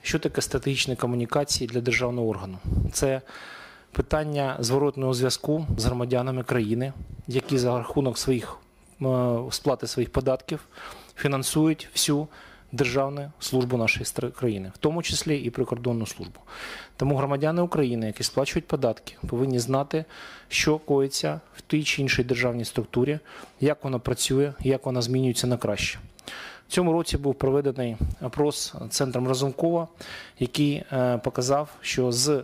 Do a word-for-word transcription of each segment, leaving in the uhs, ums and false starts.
Що таке стратегічні комунікації для державного органу? Це питання зворотного зв'язку з громадянами країни, які за рахунок своїх, сплати своїх податків фінансують всю державну службу нашої країни, в тому числі і прикордонну службу. Тому громадяни України, які сплачують податки, повинні знати, що коїться в тій чи іншій державній структурі, як вона працює, як вона змінюється на краще. В цьому році був проведений опрос Центром Разумкова, який показав, що з,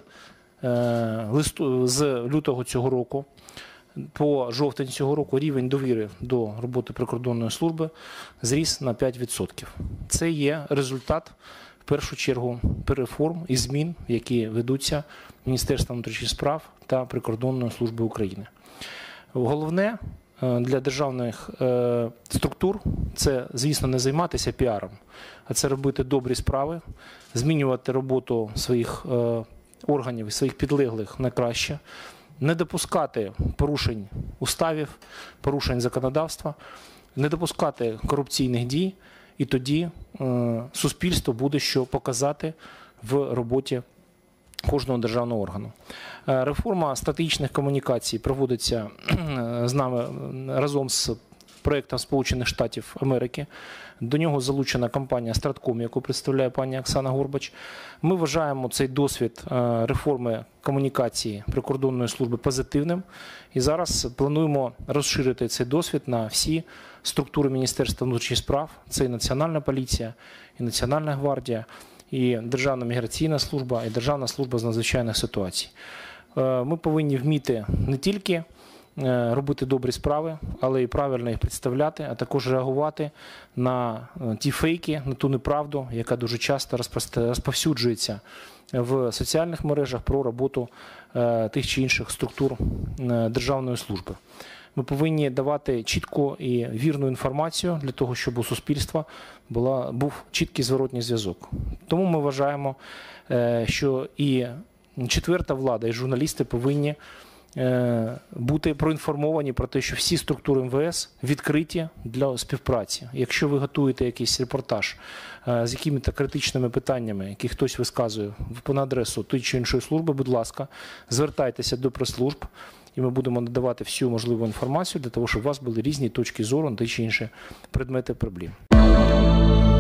листу, з лютого цього року по жовтень цього року рівень довіри до роботи прикордонної служби зріс на п'ять відсотків. Це є результат, в першу чергу, реформ і змін, які ведуться Міністерством внутрішніх справ та Прикордонною службою України. Головне для державних структур – це, звісно, не займатися піаром, а це робити добрі справи, змінювати роботу своїх органів і своїх підлеглих на краще, не допускати порушень уставів, порушень законодавства, не допускати корупційних дій, і тоді е, суспільство буде що показати в роботі кожного державного органу. Е, реформа стратегічних комунікацій проводиться е, з нами разом з проєктом Сполучених Штатів Америки. До нього залучена компанія «Стратком», яку представляє пані Оксана Горбач. Ми вважаємо цей досвід реформи комунікації прикордонної служби позитивним. І зараз плануємо розширити цей досвід на всі структури Міністерства внутрішніх справ. Це і Національна поліція, і Національна гвардія, і Державна міграційна служба, і Державна служба з надзвичайних ситуацій. Ми повинні вміти не тільки робити добрі справи, але і правильно їх представляти, а також реагувати на ті фейки, на ту неправду, яка дуже часто розповсюджується в соціальних мережах про роботу тих чи інших структур державної служби. Ми повинні давати чітку і вірну інформацію для того, щоб у суспільства була, був чіткий зворотній зв'язок. Тому ми вважаємо, що і четверта влада, і журналісти повинні бути проінформовані про те, що всі структури ем ве ес відкриті для співпраці. Якщо ви готуєте якийсь репортаж з якимись критичними питаннями, які хтось висказує на адресу тої чи іншої служби, будь ласка, звертайтеся до прес-служб, і ми будемо надавати всю можливу інформацію для того, щоб у вас були різні точки зору на ті чи інші предмети проблем.